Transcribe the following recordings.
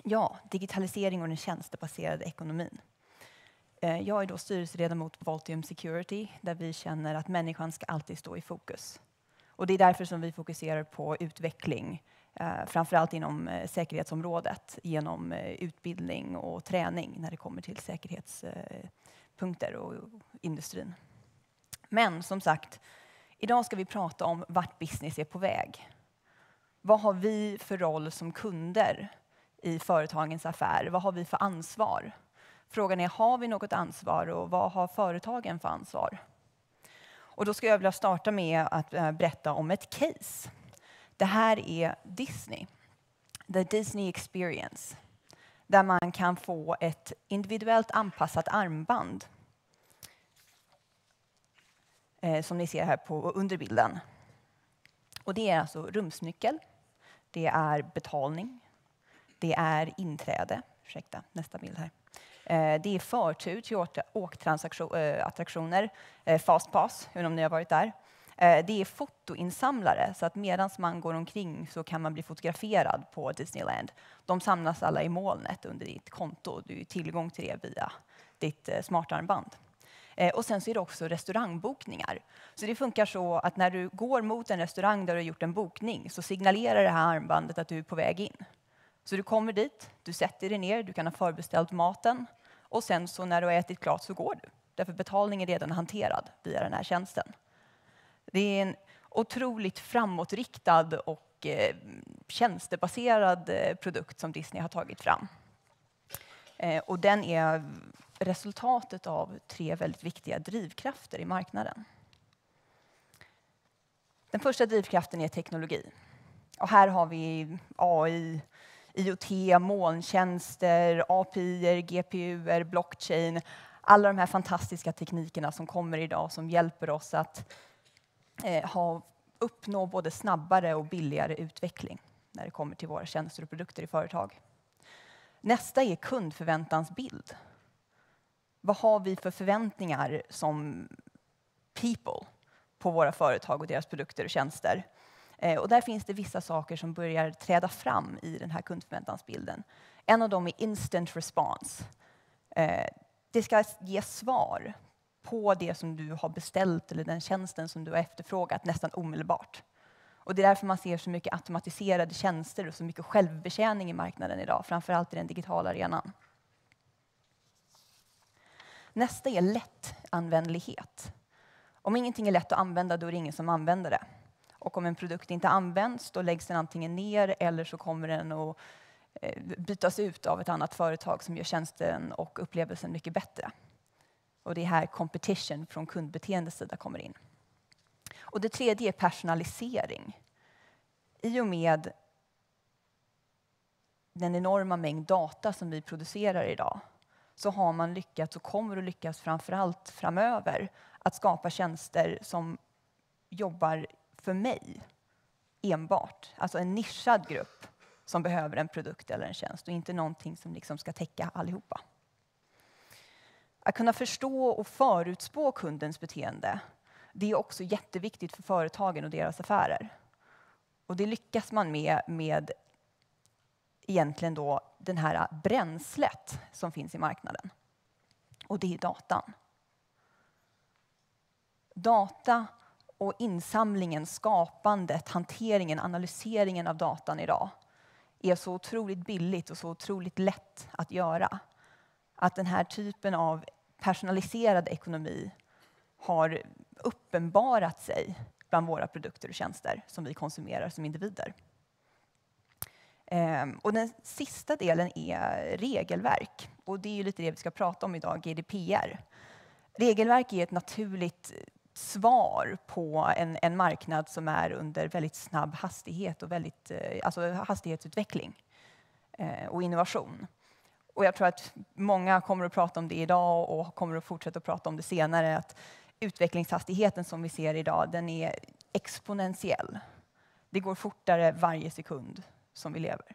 Ja, digitalisering och den tjänstebaserade ekonomin. Jag är då styrelseledamot på Voltium Security där vi känner att människan ska alltid stå i fokus. Och det är därför som vi fokuserar på utveckling, framförallt inom säkerhetsområdet genom utbildning och träning när det kommer till säkerhetspunkter och industrin. Men som sagt, idag ska vi prata om vart business är på väg. Vad har vi för roll som kunder i företagens affär? Vad har vi för ansvar? Frågan är, har vi något ansvar och vad har företagen för ansvar? Och då ska jag vilja starta med att berätta om ett case. Det här är Disney, The Disney Experience, där man kan få ett individuellt anpassat armband som ni ser här på underbilden. Och det är alltså rumsnyckel, det är betalning, det är inträde, ursäkta, nästa bild här. Det är förtur till åkattraktioner, Fast Pass, hur om ni har varit där. Det är fotoinsamlare, så att medan man går omkring så kan man bli fotograferad på Disneyland. De samlas alla i molnet under ditt konto. Du har tillgång till det via ditt smartarmband. Och sen så är det också restaurangbokningar. Så det funkar så att när du går mot en restaurang där du har gjort en bokning så signalerar det här armbandet att du är på väg in. Så du kommer dit, du sätter dig ner, du kan ha förbeställt maten och sen så när du har ätit klart så går du. Därför betalningen är redan hanterad via den här tjänsten. Det är en otroligt framåtriktad och tjänstebaserad produkt som Disney har tagit fram. Och den är resultatet av 3 väldigt viktiga drivkrafter i marknaden. Den första drivkraften är teknologi. Och här har vi AI, IoT, molntjänster, API, GPU, blockchain. Alla de här fantastiska teknikerna som kommer idag som hjälper oss att uppnå både snabbare och billigare utveckling när det kommer till våra tjänster och produkter i företag. Nästa är kundförväntansbild. Vad har vi för förväntningar som people på våra företag och deras produkter och tjänster? Och där finns det vissa saker som börjar träda fram i den här kundförväntansbilden. En av dem är instant response. Det ska ge svar på det som du har beställt eller den tjänsten som du har efterfrågat nästan omedelbart. Och det är därför man ser så mycket automatiserade tjänster och så mycket självbetjäning i marknaden idag, framförallt i den digitala arenan. Nästa är lättanvändlighet. Om ingenting är lätt att använda, då är det ingen som använder det. Och om en produkt inte används, då läggs den antingen ner eller så kommer den att bytas ut av ett annat företag som gör tjänsten och upplevelsen mycket bättre. Och det är här competition från kundbeteendets sida kommer in. Och det tredje är personalisering. I och med den enorma mängd data som vi producerar idag så har man lyckats och kommer att lyckas framförallt framöver att skapa tjänster som jobbar för mig enbart. Alltså en nischad grupp som behöver en produkt eller en tjänst och inte någonting som liksom ska täcka allihopa. Att kunna förstå och förutspå kundens beteende, det är också jätteviktigt för företagen och deras affärer. Och det lyckas man med egentligen då den här bränslet som finns i marknaden. Och det är datan. Data och insamlingen, skapandet, hanteringen, analyseringen av datan idag är så otroligt billigt och så otroligt lätt att göra. Att den här typen av personaliserad ekonomi har uppenbarat sig bland våra produkter och tjänster som vi konsumerar som individer. Och den sista delen är regelverk. Och det är ju lite det vi ska prata om idag, GDPR. Regelverk är ett naturligt svar på en marknad som är under väldigt snabb hastighet och alltså hastighetsutveckling och innovation. Och jag tror att många kommer att prata om det idag och kommer att fortsätta att prata om det senare. Att utvecklingshastigheten som vi ser idag, den är exponentiell. Det går fortare varje sekund som vi lever.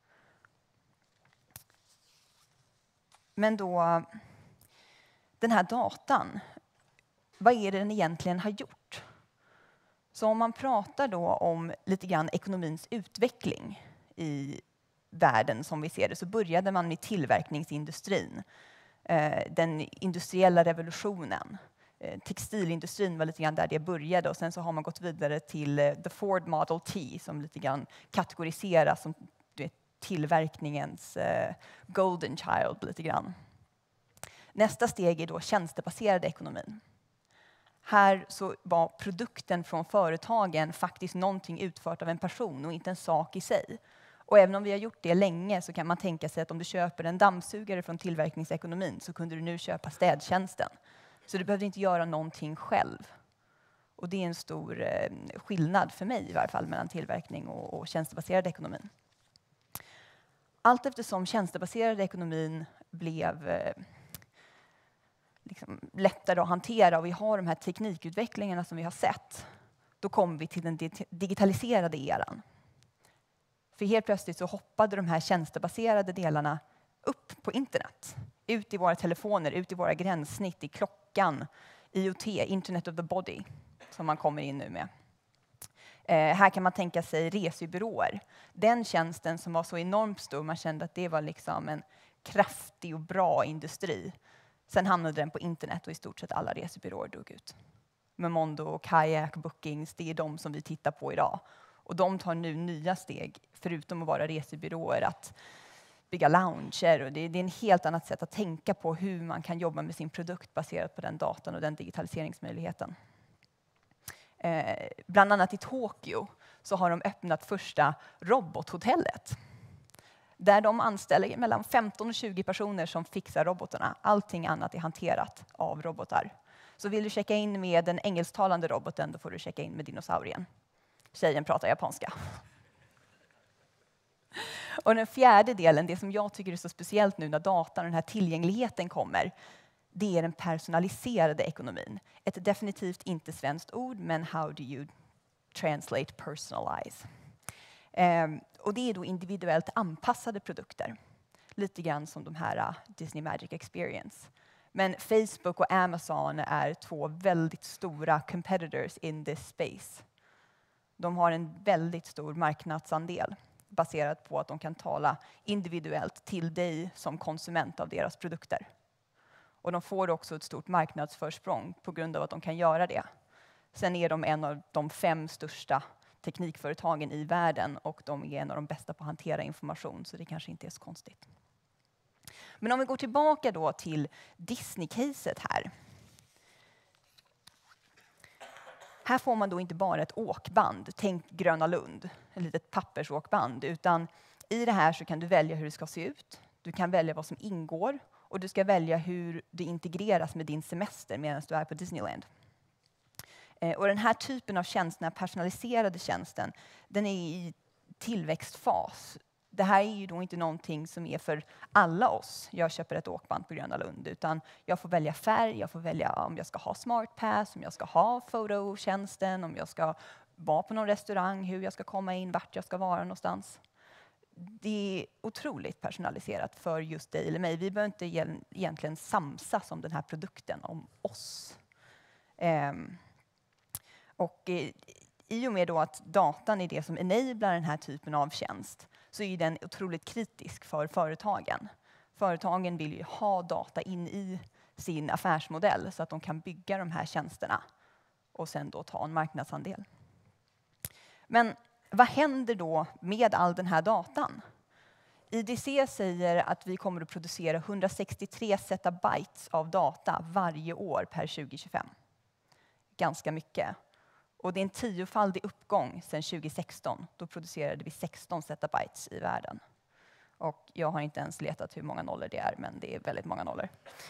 Men då, den här datan, vad är det den egentligen har gjort? Så om man pratar då om lite grann ekonomins utveckling i världen som vi ser det så började man med tillverkningsindustrin. Den industriella revolutionen. Textilindustrin var lite grann där det började och sen så har man gått vidare till the Ford Model T som lite grann kategoriseras som tillverkningens golden child lite grann. Nästa steg är då tjänstebaserad ekonomin. Här så var produkten från företagen faktiskt någonting utfört av en person och inte en sak i sig. Och även om vi har gjort det länge så kan man tänka sig att om du köper en dammsugare från tillverkningsekonomin så kunde du nu köpa städtjänsten. Så du behövde inte göra någonting själv. Och det är en stor skillnad för mig i varje fall mellan tillverkning och tjänstebaserad ekonomin. Allt eftersom tjänstebaserad ekonomin blev lättare att hantera och vi har de här teknikutvecklingarna som vi har sett, då kommer vi till den digitaliserade eran. För helt plötsligt så hoppade de här tjänstebaserade delarna upp på internet. Ut i våra telefoner, ut i våra gränssnitt, i klockan, IoT, Internet of the Body, som man kommer in nu med. Här kan man tänka sig resebyråer. Den tjänsten som var så enormt stor, man kände att det var liksom en kraftig och bra industri. Sen hamnade den på internet och i stort sett alla resebyråer dog ut. Momondo, Kayak, Bookings, det är de som vi tittar på idag. Och de tar nu nya steg, förutom att vara resebyråer, att bygga lounger. Och det är en helt annat sätt att tänka på hur man kan jobba med sin produkt baserat på den datan och den digitaliseringsmöjligheten. Bland annat i Tokyo så har de öppnat första robothotellet. Där de anställer mellan 15 och 20 personer som fixar robotarna. Allting annat är hanterat av robotar. Så vill du checka in med den engelsktalande roboten, då får du checka in med dinosaurien. Tjejen pratar japanska. Och den fjärde delen, det som jag tycker är så speciellt nu när datan och den här tillgängligheten kommer, det är den personaliserade ekonomin. Ett definitivt inte svenskt ord, men how do you translate personalize? Och det är då individuellt anpassade produkter. Lite grann som de här Disney Magic Experience. Men Facebook och Amazon är två väldigt stora competitors in this space. De har en väldigt stor marknadsandel baserat på att de kan tala individuellt till dig som konsument av deras produkter. Och de får också ett stort marknadsförsprång på grund av att de kan göra det. Sen är de en av de 5 största teknikföretagen i världen och de är en av de bästa på att hantera information, så det kanske inte är så konstigt. Men om vi går tillbaka då till Disney-caset här. Här får man då inte bara ett åkband, tänk Gröna Lund, ett litet pappersåkband, utan i det här så kan du välja hur det ska se ut. Du kan välja vad som ingår och du ska välja hur det integreras med din semester medan du är på Disneyland. Och den här typen av tjänst, den här personaliserade tjänsten, den är i tillväxtfas. Det här är ju då inte någonting som är för alla oss. Jag köper ett åkband på Gröna Lund, utan jag får välja färg, jag får välja om jag ska ha Smart Pass, om jag ska ha fototjänsten, om jag ska vara på någon restaurang, hur jag ska komma in, vart jag ska vara någonstans. Det är otroligt personaliserat för just dig eller mig. Vi behöver inte egentligen samsas om den här produkten, om oss. Och i och med då att datan är det som enablar den här typen av tjänst så är den otroligt kritisk för företagen. Företagen vill ju ha data in i sin affärsmodell så att de kan bygga de här tjänsterna och sen då ta en marknadsandel. Men vad händer då med all den här datan? IDC säger att vi kommer att producera 163 zettabytes av data varje år per 2025. Ganska mycket. Och det är en 10-faldig uppgång sedan 2016. Då producerade vi 16 zettabytes i världen. Och jag har inte ens letat hur många nollor det är, men det är väldigt många nollor.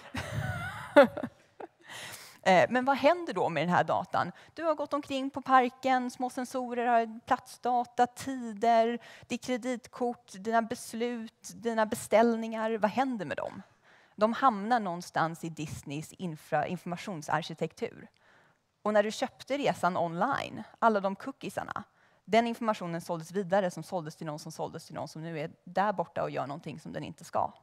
Men vad händer då med den här datan? Du har gått omkring på parken, små sensorer har platsdata, tider, ditt kreditkort, dina beslut, dina beställningar. Vad händer med dem? De hamnar någonstans i Disneys informationsarkitektur. Och när du köpte resan online, alla de cookiesarna, den informationen såldes vidare som såldes till någon som nu är där borta och gör någonting som den inte ska.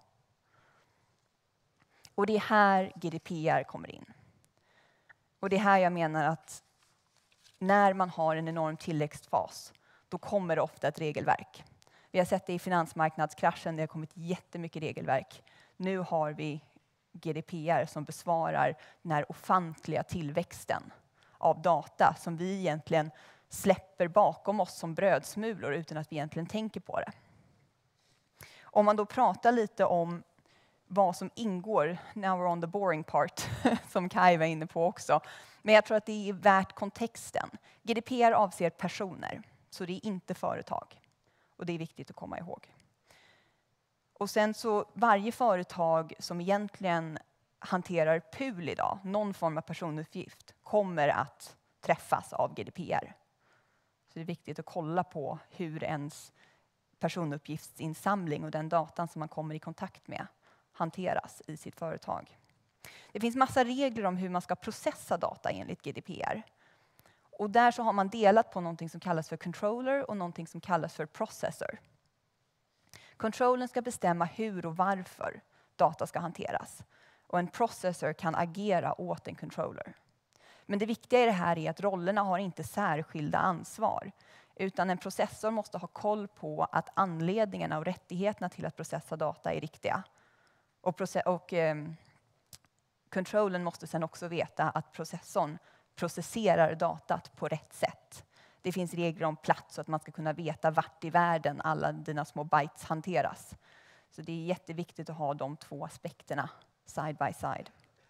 Och det är här GDPR kommer in. Och det är här jag menar att när man har en enorm tillväxtfas, då kommer det ofta ett regelverk. Vi har sett det i finansmarknadskraschen, det har kommit jättemycket regelverk. Nu har vi GDPR som besvarar den här ofantliga tillväxten av data som vi egentligen släpper bakom oss som brödsmulor utan att vi egentligen tänker på det. Om man då pratar lite om vad som ingår, now we're on the boring part, som Kai var inne på också. Men jag tror att det är värt kontexten. GDPR avser personer, så det är inte företag. Och det är viktigt att komma ihåg. Och sen så varje företag som egentligen hanterar PUL idag, någon form av personuppgift, kommer att träffas av GDPR. Så det är viktigt att kolla på hur ens personuppgiftsinsamling och den datan som man kommer i kontakt med hanteras i sitt företag. Det finns massa regler om hur man ska processa data enligt GDPR. Och där så har man delat på någonting som kallas för controller och någonting som kallas för processor. Controllern ska bestämma hur och varför data ska hanteras. Och en processor kan agera åt en controller. Men det viktiga i det här är att rollerna har inte särskilda ansvar. Utan en processor måste ha koll på att anledningarna och rättigheterna till att processa data är riktiga. Och controllern måste sedan också veta att processorn processerar datat på rätt sätt. Det finns regler om plats så att man ska kunna veta vart i världen alla dina små bytes hanteras. Så det är jätteviktigt att ha de två aspekterna side by side.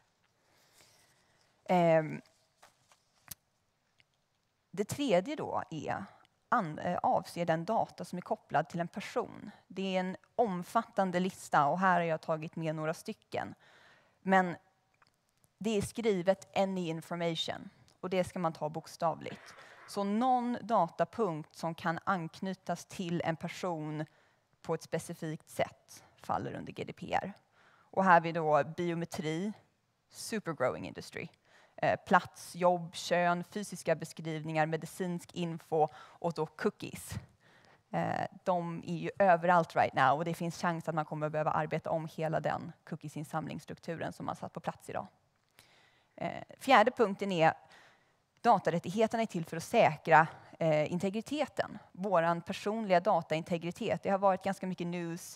Det tredje då avser den data som är kopplad till en person. Det är en omfattande lista och här har jag tagit med några stycken. Men det är skrivet any information och det ska man ta bokstavligt. Så någon datapunkt som kan anknytas till en person på ett specifikt sätt faller under GDPR. Och här har vi då biometri, supergrowing industry. Plats, jobb, kön, fysiska beskrivningar, medicinsk info och då cookies. De är ju överallt right now och det finns chans att man kommer att behöva arbeta om hela den cookies-insamlingsstrukturen som man satt på plats idag. Fjärde punkten är datarättigheterna är till för att säkra integriteten. Våran personliga dataintegritet. Det har varit ganska mycket news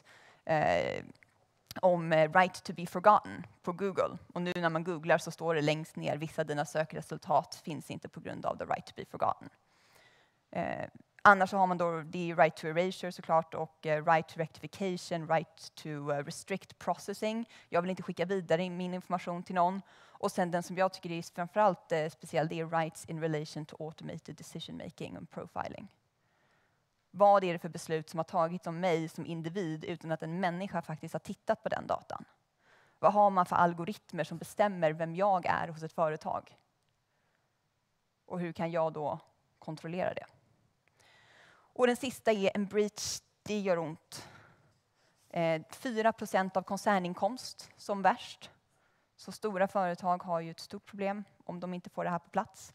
om right to be forgotten på Google. Och nu när man googlar så står det längst ner vissa av dina sökresultat finns inte på grund av the right to be forgotten. Annars så har man då det är right to erasure såklart och right to rectification, right to restrict processing. Jag vill inte skicka vidare min information till någon. Och sen den som jag tycker är framförallt speciell, det är rights in relation to automated decision making and profiling. Vad är det för beslut som har tagits om mig som individ utan att en människa faktiskt har tittat på den datan? Vad har man för algoritmer som bestämmer vem jag är hos ett företag? Och hur kan jag då kontrollera det? Och den sista är en breach, det gör ont. 4% av koncerninkomst som värst. Så stora företag har ju ett stort problem om de inte får det här på plats.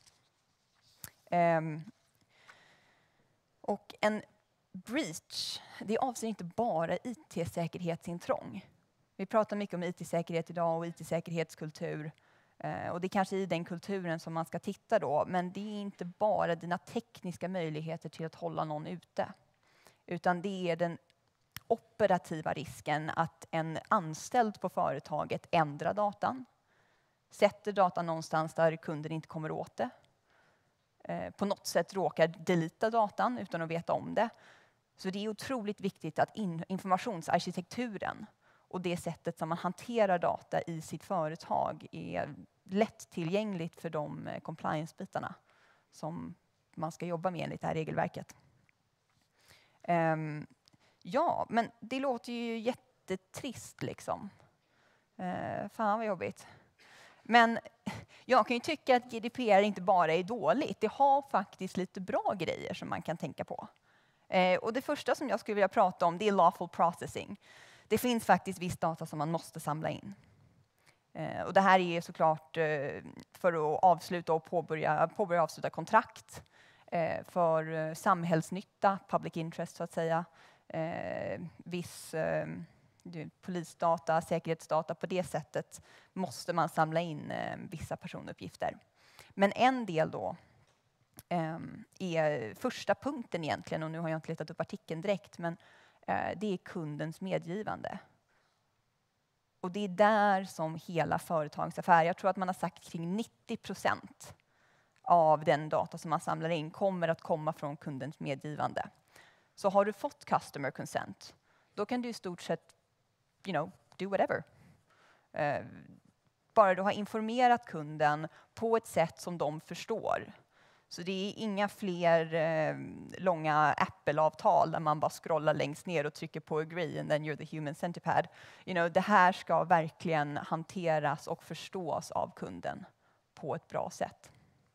Och en breach, det avser inte bara IT-säkerhetsintrång. Vi pratar mycket om IT-säkerhet idag och IT-säkerhetskultur. Och det är kanske i den kulturen som man ska titta då. Men det är inte bara dina tekniska möjligheter till att hålla någon ute. Utan det är den operativa risken att en anställd på företaget ändrar datan. Sätter datan någonstans där kunden inte kommer åt det. På något sätt råkar delita datan utan att veta om det. Så det är otroligt viktigt att informationsarkitekturen och det sättet som man hanterar data i sitt företag är lättillgängligt för de compliance-bitarna som man ska jobba med enligt det här regelverket. Ja, men det låter ju jättetrist liksom. Fan vad jobbigt. Men jag kan ju tycka att GDPR inte bara är dåligt. Det har faktiskt lite bra grejer som man kan tänka på. Och det första som jag skulle vilja prata om det är lawful processing. Det finns faktiskt viss data som man måste samla in. Och det här är såklart för att avsluta och påbörja och avsluta kontrakt. För samhällsnytta, public interest så att säga. Viss polisdata, säkerhetsdata. På det sättet måste man samla in vissa personuppgifter. Men en del då är första punkten egentligen, och nu har jag inte letat upp artikeln direkt, men det är kundens medgivande. Och det är där som hela företagsaffär, jag tror att man har sagt kring 90% av den data som man samlar in kommer att komma från kundens medgivande. Så har du fått customer consent, då kan du i stort sett, do whatever. Bara du har informerat kunden på ett sätt som de förstår. Så det är inga fler långa Apple-avtal där man bara scrollar längst ner och trycker på agree and then you're the human centipede. Det här ska verkligen hanteras och förstås av kunden på ett bra sätt.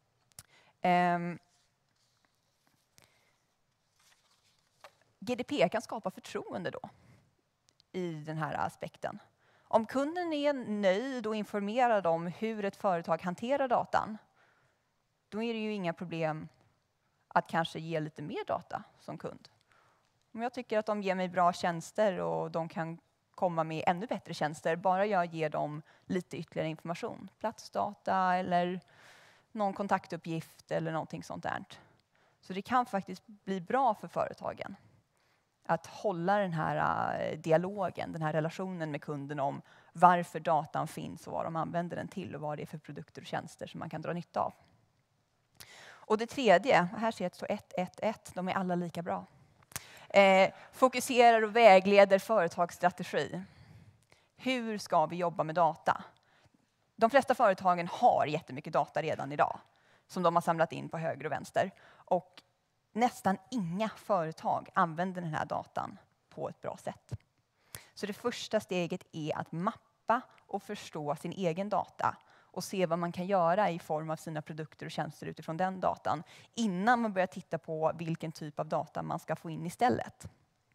GDPR kan skapa förtroende då i den här aspekten. Om kunden är nöjd och informerad om hur ett företag hanterar datan, då är det ju inga problem att kanske ge lite mer data som kund. Om jag tycker att de ger mig bra tjänster och de kan komma med ännu bättre tjänster, bara jag ger dem lite ytterligare information, platsdata eller någon kontaktuppgift eller någonting sånt där. Så det kan faktiskt bli bra för företagen att hålla den här dialogen, den här relationen med kunden om varför datan finns och vad de använder den till och vad det är för produkter och tjänster som man kan dra nytta av. Och det tredje, här ser jag att det står 111, de är alla lika bra. Fokuserar och vägleder företagsstrategi. Hur ska vi jobba med data? De flesta företagen har jättemycket data redan idag som de har samlat in på höger och vänster. Och nästan inga företag använder den här datan på ett bra sätt. Så det första steget är att mappa och förstå sin egen data och se vad man kan göra i form av sina produkter och tjänster utifrån den datan innan man börjar titta på vilken typ av data man ska få in istället.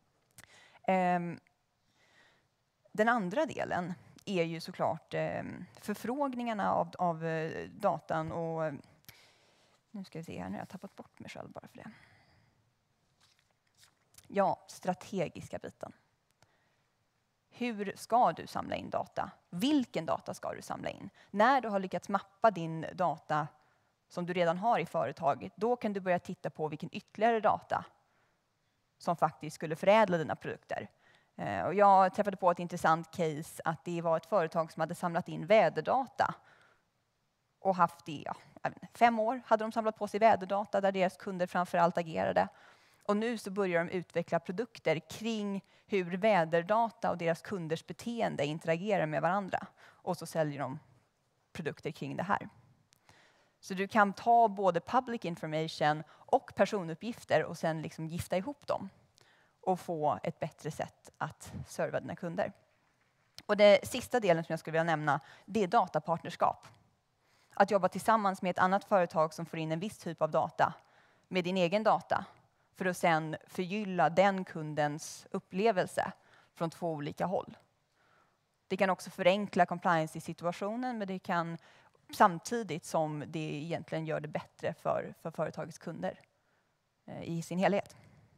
Den andra delen är ju såklart förfrågningarna av datan och nu ska vi se här, nu har jag tappat bort mig själv bara för det. Ja, strategiska biten. Hur ska du samla in data? Vilken data ska du samla in? När du har lyckats mappa din data som du redan har i företaget, då kan du börja titta på vilken ytterligare data som faktiskt skulle förädla dina produkter. Och jag träffade på ett intressant case att det var ett företag som hade samlat in väderdata och haft det, 5 år hade de samlat på sig väderdata där deras kunder framförallt agerade. Och nu så börjar de utveckla produkter kring hur väderdata och deras kunders beteende interagerar med varandra. Och så säljer de produkter kring det här. Så du kan ta både public information och personuppgifter och sen liksom gifta ihop dem och få ett bättre sätt att serva dina kunder. Och det sista delen som jag skulle vilja nämna, det är datapartnerskap. Att jobba tillsammans med ett annat företag som får in en viss typ av data med din egen data för att sen förgylla den kundens upplevelse från 2 olika håll. Det kan också förenkla compliance i situationen, men det kan samtidigt som det egentligen gör det bättre för företagets kunder i sin helhet.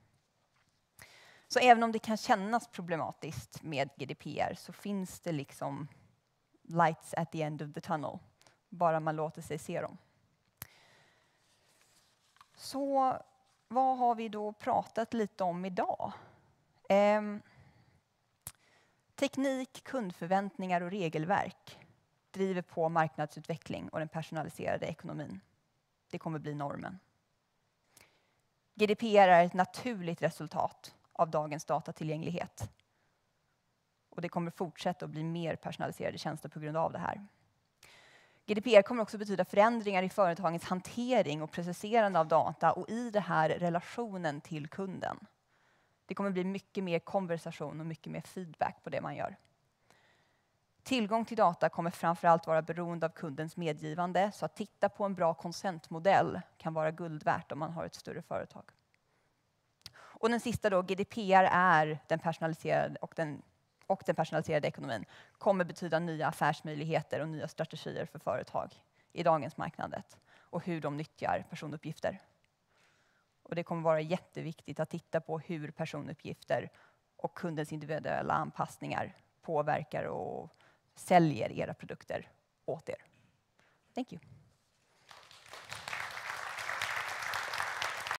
Så även om det kan kännas problematiskt med GDPR så finns det liksom lights at the end of the tunnel. Bara man låter sig se dem. Så vad har vi då pratat lite om idag? Teknik, kundförväntningar och regelverk driver på marknadsutveckling och den personaliserade ekonomin. Det kommer bli normen. GDPR är ett naturligt resultat av dagens datatillgänglighet. Och det kommer fortsätta att bli mer personaliserade tjänster på grund av det här. GDPR kommer också betyda förändringar i företagens hantering och processerande av data och i det här relationen till kunden. Det kommer bli mycket mer konversation och mycket mer feedback på det man gör. Tillgång till data kommer framförallt vara beroende av kundens medgivande, så att titta på en bra consentmodell kan vara guld värt om man har ett större företag. Och den sista då, GDPR är den personaliserade och den personaliserade ekonomin kommer betyda nya affärsmöjligheter och nya strategier för företag i dagens marknadet och hur de nyttjar personuppgifter. Och det kommer vara jätteviktigt att titta på hur personuppgifter och kundens individuella anpassningar påverkar och säljer era produkter åt er. Thank you.